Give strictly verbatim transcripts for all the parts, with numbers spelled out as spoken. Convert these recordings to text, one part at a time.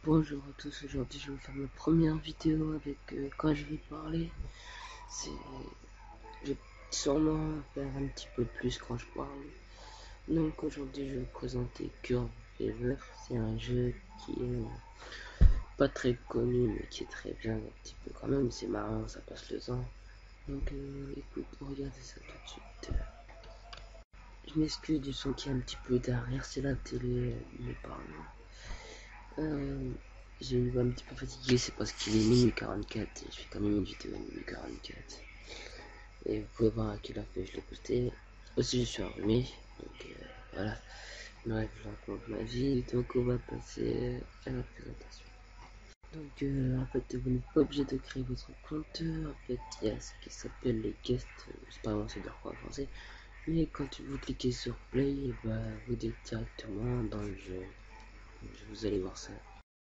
Bonjour à tous, aujourd'hui je vais faire ma première vidéo avec euh, quand je vais parler. C'est, je vais sûrement faire un petit peu plus quand je parle. Donc aujourd'hui je vais vous présenter Curve Fever. C'est un jeu qui est pas très connu mais qui est très bien, un petit peu quand même. C'est marrant, ça passe le temps. Donc euh, écoute, regardez ça tout de suite. Je m'excuse du son qui est un petit peu derrière, c'est la télé, mes parents. Euh, J'ai une voix un petit peu fatiguée, c'est parce qu'il est minuit quarante-quatre et je fais quand même une vidéo à minuit quarante-quatre. Et vous pouvez voir à quelle heure que je l'ai posté. Aussi, je suis enrhumé, donc euh, voilà. Bref, je raconte ma vie, donc on va passer à la présentation. Donc, euh, en fait, vous n'êtes pas obligé de créer votre compte. En fait, il y a ce qui s'appelle les guests. Je sais pas vraiment ça veut dire quoi en français. Mais quand vous cliquez sur play, bah, vous êtes directement dans le jeu. Donc, vous allez voir ça.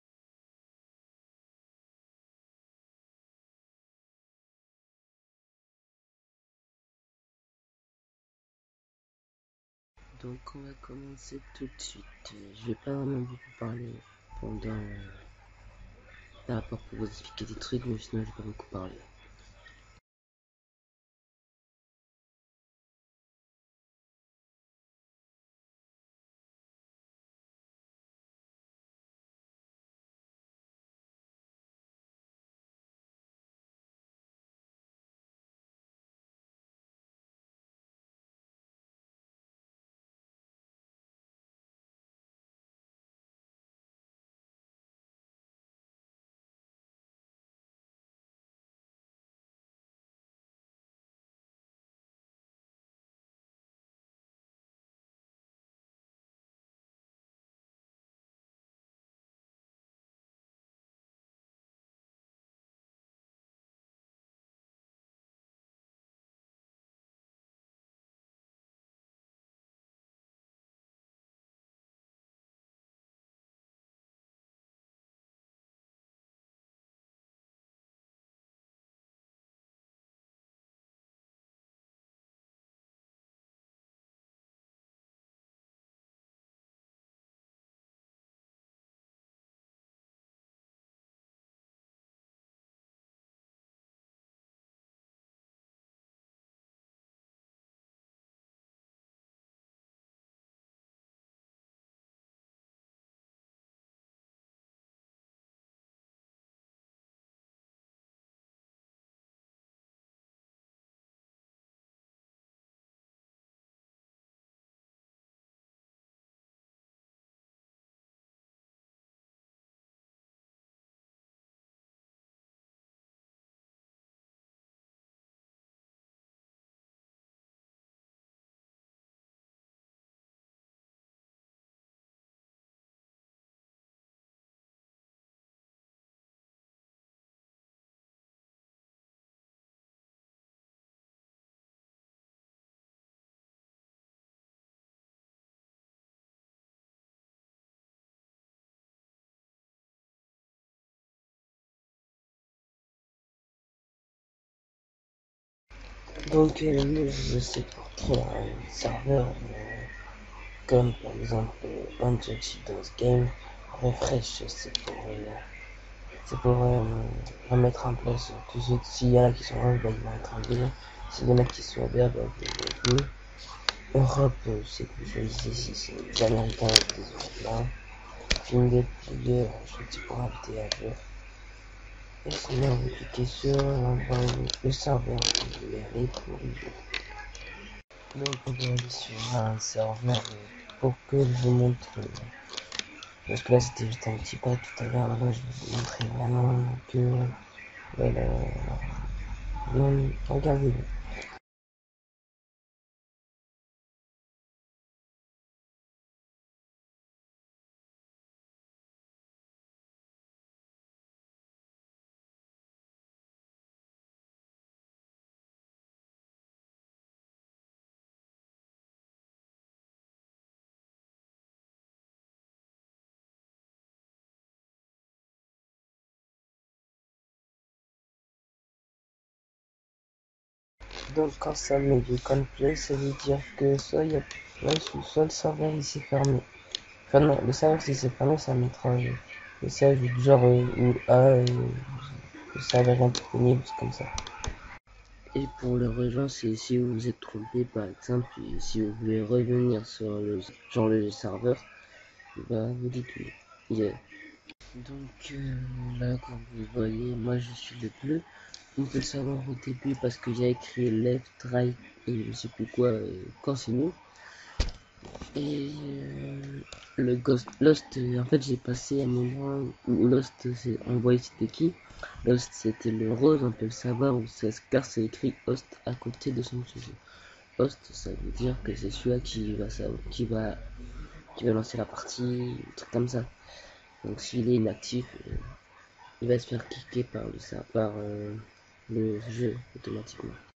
Donc on va commencer tout de suite. Je vais pas vraiment beaucoup parler pendant euh, par rapport pour vous expliquer des trucs, mais sinon je vais pas beaucoup parler. Donc euh, nous, je sais pour créer un serveur euh, comme par exemple euh, Angel Shadows Game, Refresh, c'est pour euh, c'est pour euh, remettre en place tout ce s'il y en a qui sont là, bah, ils vont être enlevés. S'il y en a qui sont ouverts, bah, vous les Europe, euh, c'est que vous choisissez si c'est des Américains ou des Européens. Finget Player, choisi pour inviter à jouer. Et sinon, vous cliquez sur l'endroit où le serveur que vous voulez aller pour y jouer. Donc, on va aller sur un serveur pour que je vous montre. Parce que là, c'était juste un petit pas tout à l'heure. Là, je vais vous montrer vraiment que. Voilà. Non, regardez. Donc, quand ça met du play, ça veut dire que soit il y a. Ouais, soit le serveur il s'est fermé. Enfin, non, le serveur si c'est fermé, ça mettra message du genre euh, ou ah, euh, le serveur est disponible, c'est comme ça. Et pour le rejoindre, c'est si vous vous êtes trompé par exemple, et si vous voulez revenir sur le genre le serveur, bah vous dites oui. Yeah. Donc euh, là comme vous voyez, moi je suis le bleu. On peut le savoir au début parce qu'il y a écrit left, right et je sais plus quoi euh, quand c'est nous. Et euh, le Ghost Lost, euh, en fait j'ai passé un moment où Lost, c'est, on voyait c'était qui. Lost c'était le rose, on peut le savoir, car c'est écrit Host à côté de son pseudo. Host ça veut dire que c'est celui qui va, qui va, qui va lancer la partie, un truc comme ça. Donc s'il est inactif, euh, il va se faire kicker par le, par, euh, le jeu automatiquement.